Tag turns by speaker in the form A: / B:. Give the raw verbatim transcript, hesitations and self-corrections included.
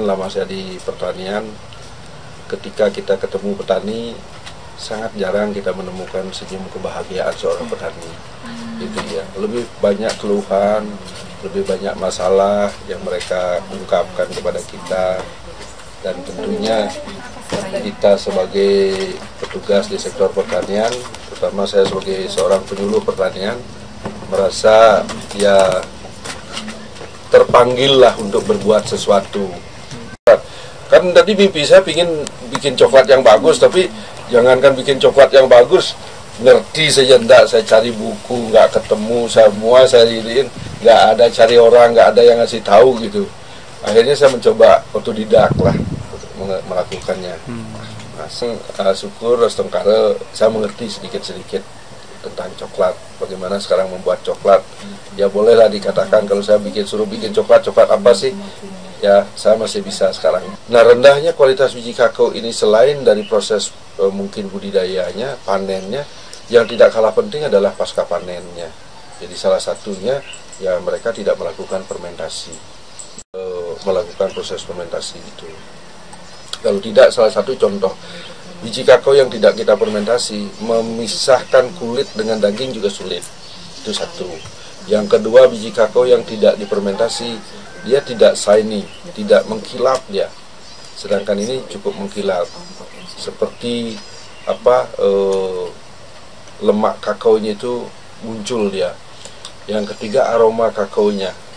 A: lama saya di pertanian, ketika kita ketemu petani, sangat jarang kita menemukan senyum kebahagiaan seorang petani. Itu dia. Lebih banyak keluhan, lebih banyak masalah yang mereka ungkapkan kepada kita. Dan tentunya kita sebagai petugas di sektor pertanian, terutama saya sebagai seorang penyuluh pertanian, merasa ya terpanggil lah untuk berbuat sesuatu. Kan tadi mimpi saya ingin bikin coklat yang bagus, tapi jangankan bikin coklat yang bagus, ngerti saja enggak, saya cari buku nggak ketemu, semua saya iriin, nggak ada, cari orang nggak ada yang ngasih tahu gitu. Akhirnya saya mencoba otodidak lah untuk melakukannya. Hmm. Nah, uh, syukur Restengkare saya mengerti sedikit-sedikit tentang coklat, bagaimana sekarang membuat coklat. Ya bolehlah dikatakan kalau saya bikin suruh bikin coklat, coklat apa sih? Ya saya masih bisa sekarang. Nah, rendahnya kualitas biji kakao ini selain dari proses e, mungkin budidayanya, panennya, yang tidak kalah penting adalah pasca panennya. Jadi salah satunya ya mereka tidak melakukan fermentasi, e, melakukan proses fermentasi itu. Kalau tidak, salah satu contoh biji kakao yang tidak kita fermentasi, memisahkan kulit dengan daging juga sulit. Itu satu. Yang kedua, biji kakao yang tidak difermentasi, dia tidak shiny, tidak mengkilap dia. Sedangkan ini cukup mengkilap. Seperti apa eh, lemak kakaonya itu muncul dia. Yang ketiga, aroma kakaonya.